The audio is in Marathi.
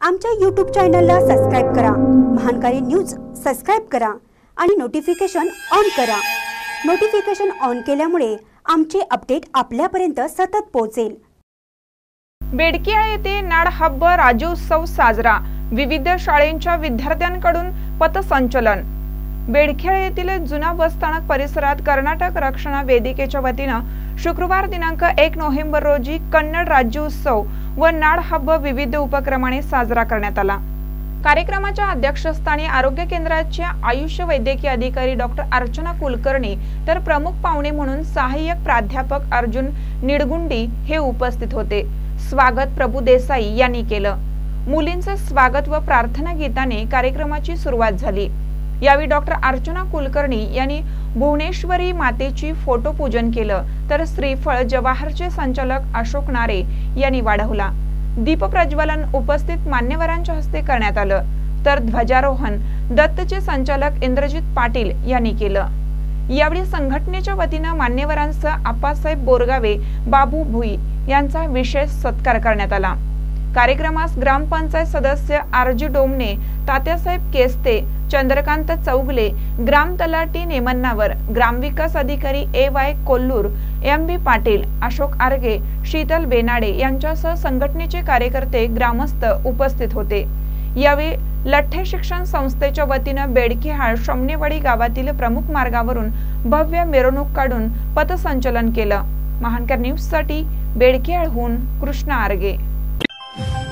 आमच्या YouTube चॅनलला सबस्क्राइब करा, महानकारी न्यूज सबस्क्राइब करा आणि नोटिफिकेशन ऑन करा। नोटिफिकेशन ऑन केल्यामुळे आमचे अपडेट आपल्यापर्यंत सतत पोहोचेल। बेडकियाळ येथे नाड हब्ब राज्योत्सव साजरा, विविध शाळांच्या विद्यार्थ्यांकडून पथसंचलन। बेडकियाळ येथील जुना बसस्थानक परिसरात कर्नाटक रक्षण वेदिकेच्या वतीने शुक्रवार दिनांक 1 नोव्हेंबर रोजी कन्नड राज्योत्सव व नाड हब्ब विविध उपक्रमाने साजरा करण्यात आला। कार्यक्रमाच्या अध्यक्षस्थानी आरोग्य केंद्राच्या आयुष वैद्यकीय अधिकारी डॉक्टर अर्चना कुलकर्णी तर प्रमुख पाहुणे म्हणून सहाय्यक प्राध्यापक अर्जुन निडगुंडी हे उपस्थित होते। स्वागत प्रभू देसाई यांनी केलं। मुलींचे स्वागत व प्रार्थना गीताने कार्यक्रमाची सुरुवात झाली। यावेळी डॉक्टर अर्चना कुलकर्णी यांनी भुवनेश्वरी मातेची फोटो पूजन केलं, तर श्रीफळ जवाहरचे संचालक अशोक नारे यांनी वाढवला। दीप प्रज्वलन उपस्थित मान्यवरांच्या हस्ते करण्यात आलं, तर ध्वजारोहण दत्तचे संचालक इंद्रजित पाटील यांनी केलं। यावेळी संघटनेच्या वतीने मान्यवरांसह आप्पासाहेब बोरगावे, बाबू भुई यांचा विशेष सत्कार करण्यात आला। कार्यक्रमास ग्रामपंचायत सदस्य आरजी डोमने, तात्यासाहेब केस्ते, चंद्रकांत चौगले, ग्राम तलाठी नेमन्नावर, ग्रामविकास अधिकारी AY कोल्लूर, MB पाटील, अशोक आर्गे, शीतल बेनाडे यांच्यासह संघटनेचे कार्यकर्ते, ग्रामस्थ उपस्थित होते। यावेळी लठ्ठे शिक्षण संस्थेच्या वतीने बेडकियाळ शमनेवाडी गावातील प्रमुख मार्गावरून भव्य मिरवणूक काढून पथसंचलन केलं। महानकर न्यूज साठी बेडकियाळहून कृष्णा आर्गे।